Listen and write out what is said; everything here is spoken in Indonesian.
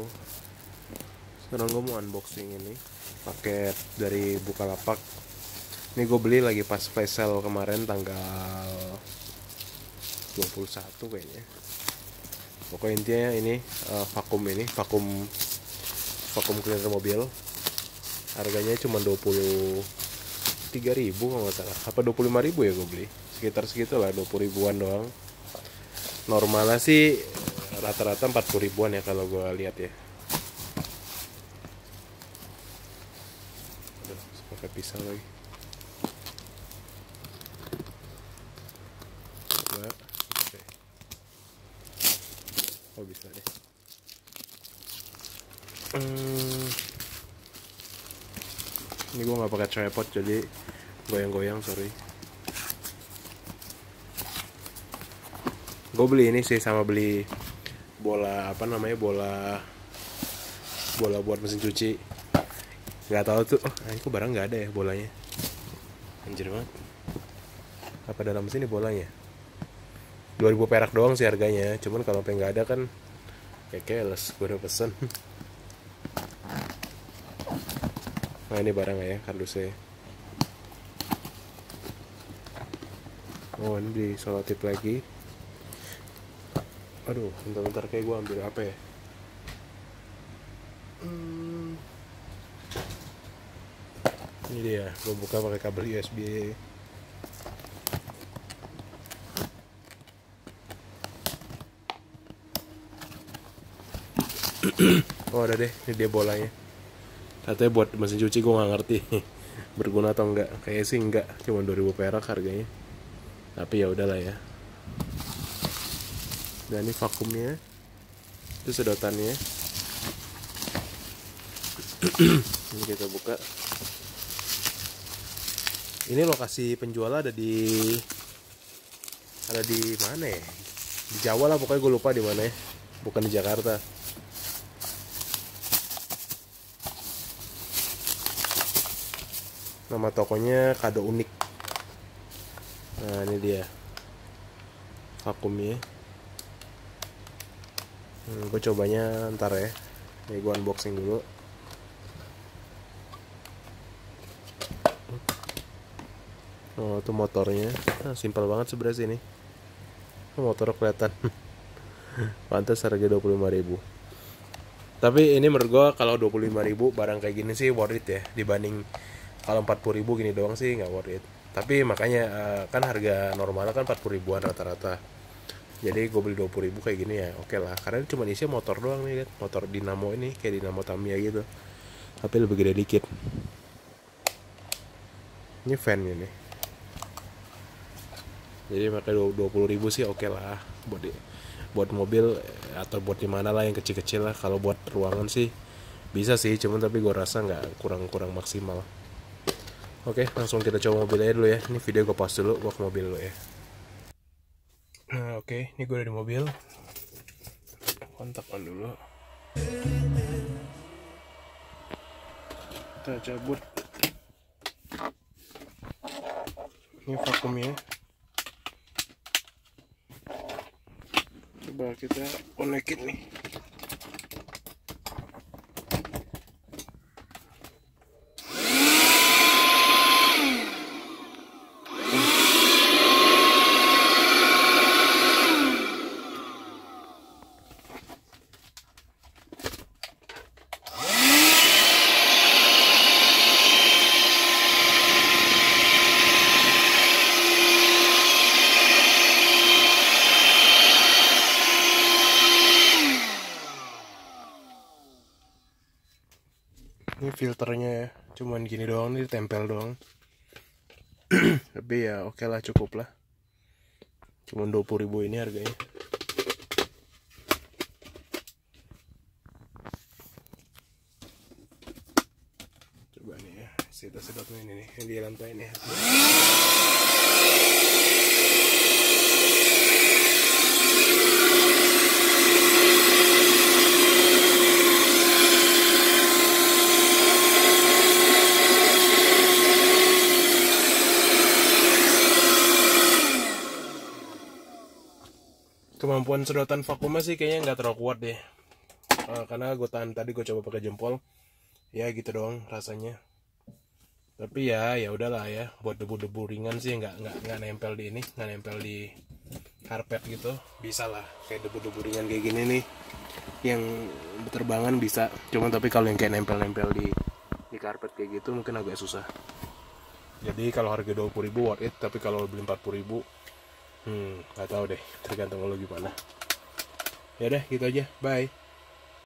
Halo, sekarang gue mau unboxing ini paket dari Bukalapak. Ini gue beli lagi pas flash sale kemarin tanggal 21 kayaknya. Pokoknya intinya ini vakum cleaner mobil. Harganya cuma 23.000 kalau nggak salah. Apa 25.000 ya gue beli? Sekitar segitu lah, 20 ribuan doang. Normalnya sih rata-rata 40 ribuan ya kalau gue lihat ya. Aduh, pakai pisau lagi. Coba, oke. Oh bisa deh. Ini gue nggak pakai tripod jadi goyang-goyang, sorry. Gue beli ini sih sama beli bola bola buat mesin cuci. Nggak tahu tuh, ini kok barang nggak ada ya bolanya. Anjir banget. Apa dalam sini bolanya? 2.000 perak doang sih harganya. Cuman kalau pengen nggak ada kan kayak keles, gue udah pesen. Nah ini barang ya, kardusnya. Oh ini di selotip lagi. Aduh, bentar-bentar kayak gue ambil apa ya? Ini dia, gue buka pakai kabel USB. Oh ada deh, ini dia bolanya. Katanya buat mesin cuci, gue nggak ngerti berguna atau enggak. Kayaknya sih enggak, cuma 2.000 perak harganya. Tapi ya udahlah ya. Dan ini vakumnya, itu sedotannya. Ini kita buka. Ini lokasi penjual ada di mana ya? Di Jawa lah pokoknya, gue lupa di mana ya. Bukan di Jakarta. Nama tokonya Kado Unik. Nah ini dia vakumnya. Gue cobanya ntar ya. Ini gue unboxing dulu. Oh itu motornya. Simpel banget sebenarnya sih ini. Motor kelihatan. Pantas harga 25.000. Tapi ini menurut gue kalau 25.000 barang kayak gini sih worth it ya, dibanding kalau 40.000 gini doang sih nggak worth it. Tapi makanya kan harga normalnya kan 40 ribuan rata-rata. Jadi gue beli 20.000 kayak gini ya oke lah. Karena ini cuma isinya motor doang nih kan. Motor dinamo ini kayak dinamo Tamiya gitu. Tapi lebih gede dikit. Ini fan ini. Jadi makanya 20.000 sih oke lah buat mobil atau buat dimana lah yang kecil-kecil lah. Kalau buat ruangan sih bisa sih, cuman tapi gue rasa nggak, kurang maksimal. Oke, langsung kita coba mobilnya dulu ya. Ini video gue pause dulu, gue ke mobil dulu ya. Nah oke, ini gue udah di mobil. Kontak on dulu. Kita cabut. Ini vakumnya. Coba kita konekin nih. Ini filternya ya, cuman gini doang nih, tempel doang. Tapi ya oke lah, cukup lah. Cuman 20.000 ini harganya. Coba nih ya, kita sedotnya ini nih, yang di lantai ini. Kemampuan sedotan vakumnya sih kayaknya nggak terlalu kuat deh. karena gue tahan tadi, gue coba pakai jempol, ya gitu doang rasanya. Tapi ya udahlah ya, buat debu-debu ringan sih nggak nempel di ini, nggak nempel di karpet gitu, bisa lah. Kayak debu-debu ringan kayak gini nih, yang berterbangan bisa. Cuma tapi kalau yang kayak nempel-nempel di karpet kayak gitu mungkin agak susah. Jadi kalau harga 20.000 worth it, tapi kalau beli 40.000 nggak tahu deh, tergantung lo gimana. Ya udah gitu aja, bye.